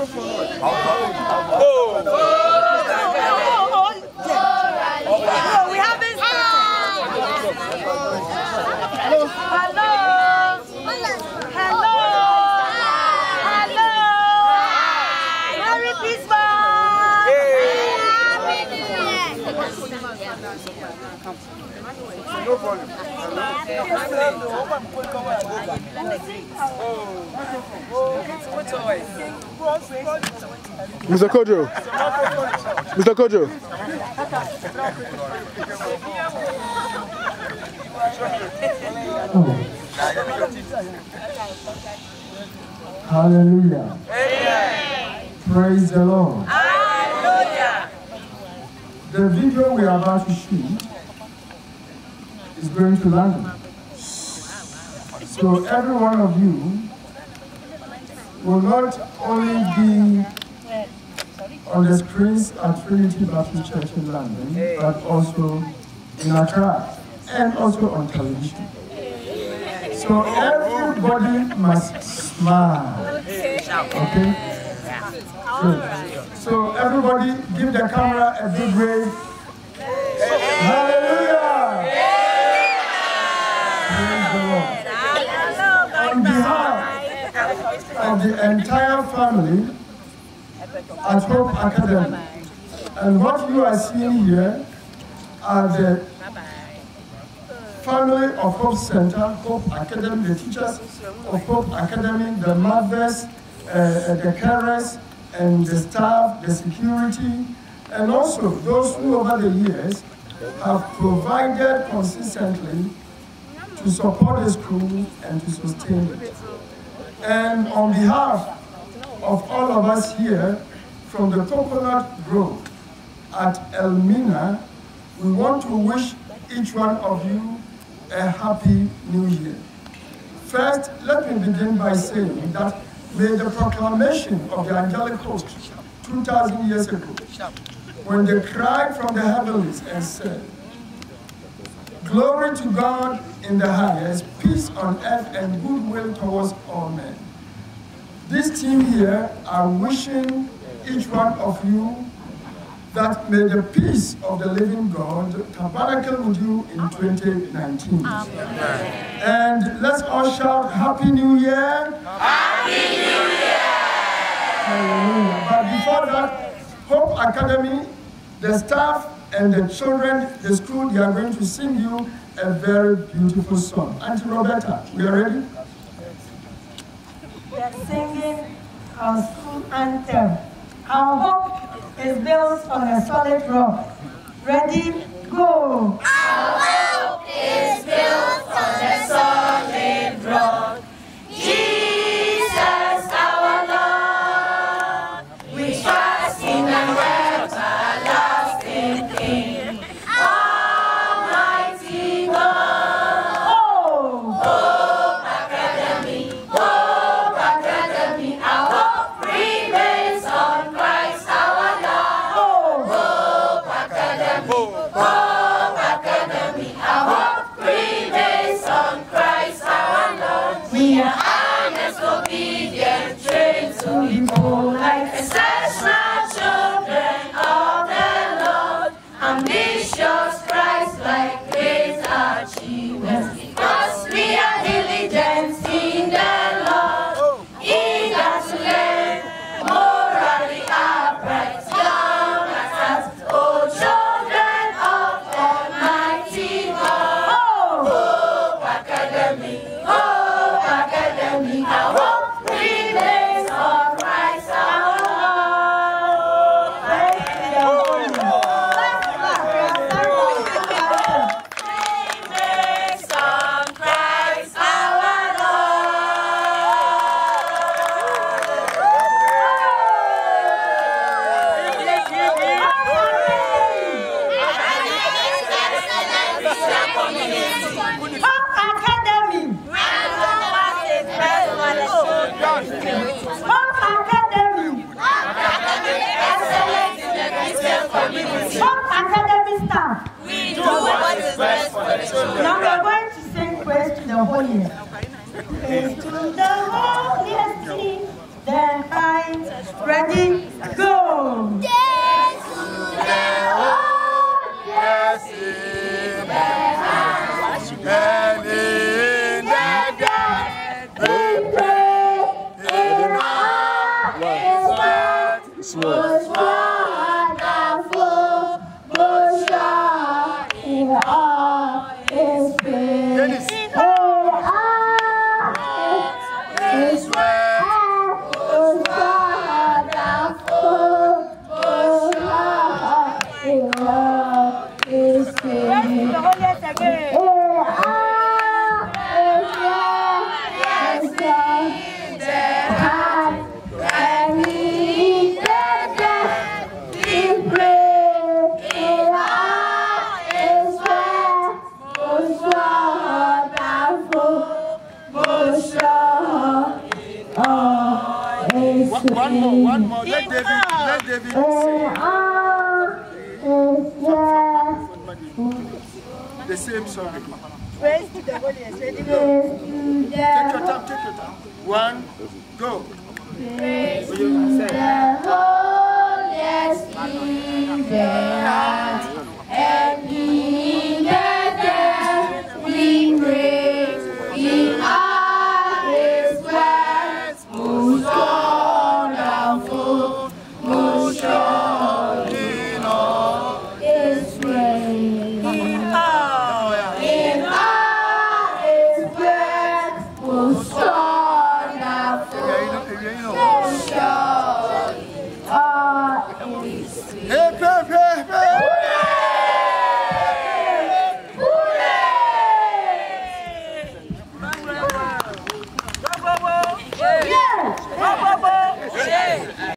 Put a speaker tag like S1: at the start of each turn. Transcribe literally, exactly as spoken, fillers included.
S1: we haven't started. Hello. Hello. Hello. Hello. Merry Christmas.
S2: No problem.
S3: Mister Kojo. Mister Kojo.
S4: Oh. Hallelujah. Amen. Praise the Lord.
S1: Hallelujah.
S4: The video we are about to shoot is going to London. So every one of you will not only be on the screens at Trinity Baptist Church in London, but also in Accra and also on television. So everybody must smile. Okay? Good. So everybody give the camera a big wave. Hallelujah! Praise the Lord. On behalf of the entire family at Hope Academy, and what you are seeing here are the family of Hopecentre, Hope Academy, the teachers of Hope Academy, the mothers, uh, the carers, and the staff, the security, and also those who over the years have provided consistently to support the school and to sustain it. And on behalf of all of us here from the Coconut Grove at Elmina, we want to wish each one of you a happy new year. First, let me begin by saying that may the proclamation of the angelic host two thousand years ago, when they cried from the heavens and said, "Glory to God in the highest, peace on earth and goodwill towards all men." This team here are wishing each one of you that may the peace of the living God tabernacle with you in twenty nineteen. Amen. And let's all shout Happy New Year! Happy New Year! Hallelujah. But before that, Hope Academy, the staff and the children, the school, they are going to sing you a very beautiful song. Auntie Roberta, we are ready?
S1: We are singing our school anthem. Our hope is built on a solid rock. Ready? Go!
S5: Our hope is built on a solid rock. Jesus, our Lord, we trust in an everlasting King, Almighty God.
S1: Oh!
S5: Hope Academy, Hope Academy, our hope remains on Christ our Lord. Hope Academy, Hope Academy, our hope remains on Christ our Lord. We are honest, obedient, trained to be bold like exceptional children of the Lord. Ambitious, Christ-like, great achievements, because we are diligent in the Lord, eager to learn, morally upright, young at heart, oh children of Almighty God. Hope Academy, Hope Academy, our hope remains on Christ our Lord.
S1: Praise the Lord.
S5: Remains on Christ our
S1: Hope Academy! Hope Academy!
S5: Excellent in the Christian community.
S1: Hope Academy staff!
S5: We do what is best for the children.
S1: Now we are going to sing praise to the holiest. Praise to the holiest King, the heights,
S4: One more, one more. Let David, let David sing. The same song.
S1: Praise to the holiest. Ready, go.
S4: Take your time, take your time. One, go.
S5: Praise to the holiest in the heart, and in the death we praise. In all His words, most wonderful, most sure in all His ways. In all His words, most wonderful, most sure in all His ways.
S4: Hey, hey, hey, hey.